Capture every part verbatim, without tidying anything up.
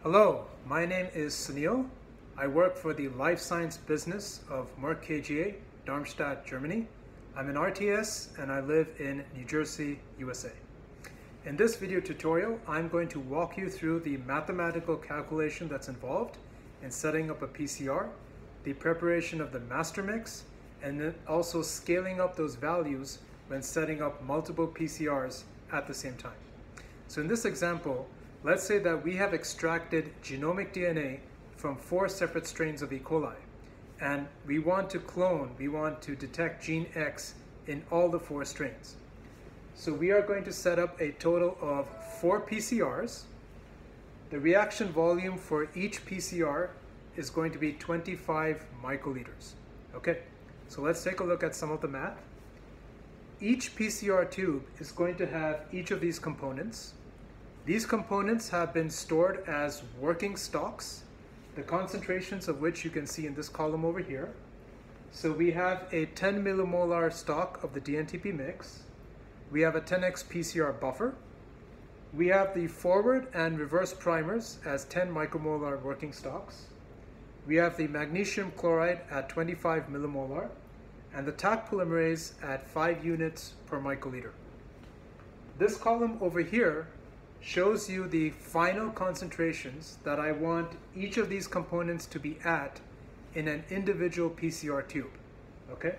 Hello, my name is Sunil. I work for the life science business of Merck K G A, Darmstadt, Germany. I'm an R T S and I live in New Jersey, U S A. In this video tutorial, I'm going to walk you through the mathematical calculation that's involved in setting up a P C R, the preparation of the Mastermix, and then also scaling up those values when setting up multiple P C Rs at the same time. So in this example, let's say that we have extracted genomic D N A from four separate strains of E. coli, and we want to clone, we want to detect gene X in all the four strains. So we are going to set up a total of four P C Rs. The reaction volume for each P C R is going to be twenty-five microliters. Okay, so let's take a look at some of the math. Each P C R tube is going to have each of these components. These components have been stored as working stocks, the concentrations of which you can see in this column over here. So we have a ten millimolar stock of the D N T P mix. We have a ten X P C R buffer. We have the forward and reverse primers as ten micromolar working stocks. We have the magnesium chloride at twenty-five millimolar and the Taq polymerase at five units per microliter. This column over here shows you the final concentrations that I want each of these components to be at in an individual P C R tube. Okay?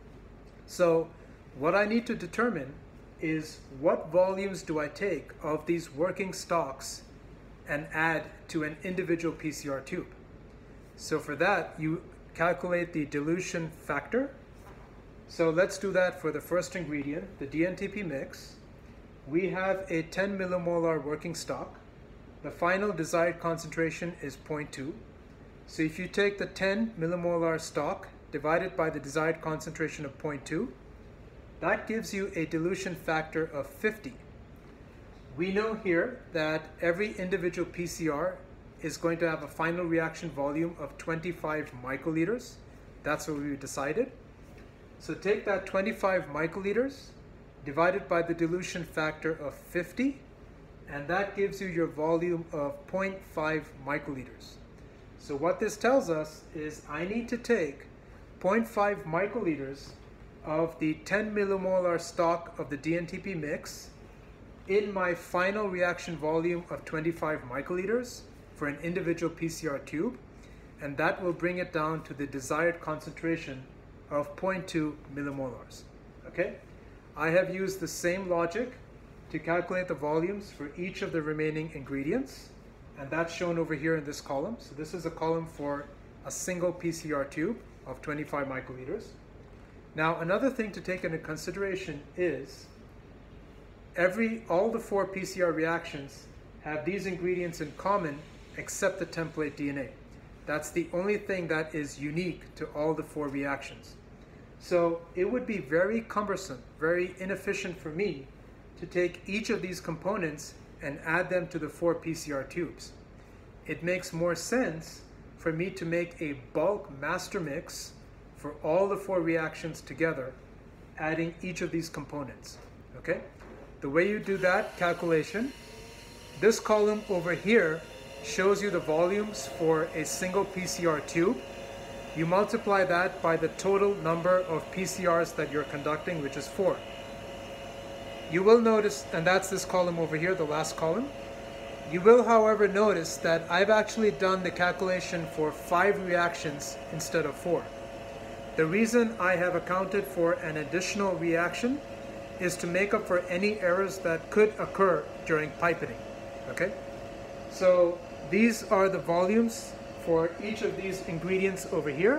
So what I need to determine is what volumes do I take of these working stocks and add to an individual P C R tube. So for that, you calculate the dilution factor. So let's do that for the first ingredient, the D N T P mix. We have a ten millimolar working stock. The final desired concentration is zero point two. So if you take the ten millimolar stock divided by the desired concentration of zero point two, that gives you a dilution factor of fifty. We know here that every individual P C R is going to have a final reaction volume of twenty-five microliters. That's what we decided. So take that twenty-five microliters divided by the dilution factor of fifty, and that gives you your volume of zero point five microliters. So what this tells us is I need to take zero point five microliters of the ten millimolar stock of the D N T P mix in my final reaction volume of twenty-five microliters for an individual P C R tube, and that will bring it down to the desired concentration of zero point two millimolars. Okay? I have used the same logic to calculate the volumes for each of the remaining ingredients, and that's shown over here in this column. So this is a column for a single P C R tube of twenty-five microliters. Now another thing to take into consideration is every all the four P C R reactions have these ingredients in common except the template D N A. That's the only thing that is unique to all the four reactions. So it would be very cumbersome, very inefficient for me to take each of these components and add them to the four P C R tubes. It makes more sense for me to make a bulk master mix for all the four reactions together, adding each of these components. Okay? The way you do that calculation, this column over here shows you the volumes for a single P C R tube. You multiply that by the total number of P C Rs that you're conducting, which is four. You will notice, and that's this column over here, the last column. You will, however, notice that I've actually done the calculation for five reactions instead of four. The reason I have accounted for an additional reaction is to make up for any errors that could occur during pipetting. Okay? So these are the volumes for each of these ingredients over here.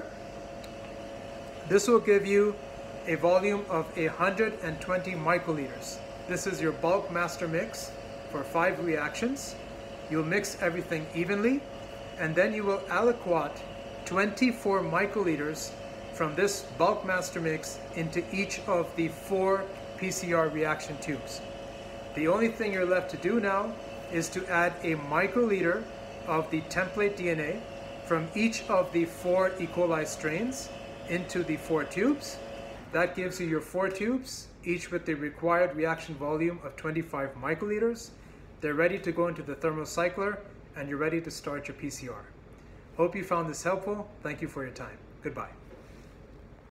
This will give you a volume of one hundred twenty microliters. This is your bulk master mix for five reactions. You'll mix everything evenly, and then you will aliquot twenty-four microliters from this bulk master mix into each of the four P C R reaction tubes. The only thing you're left to do now is to add a microliter of the template D N A from each of the four E. coli strains into the four tubes. That gives you your four tubes, each with the required reaction volume of twenty-five microliters. They're ready to go into the thermocycler and you're ready to start your P C R. Hope you found this helpful. Thank you for your time. Goodbye.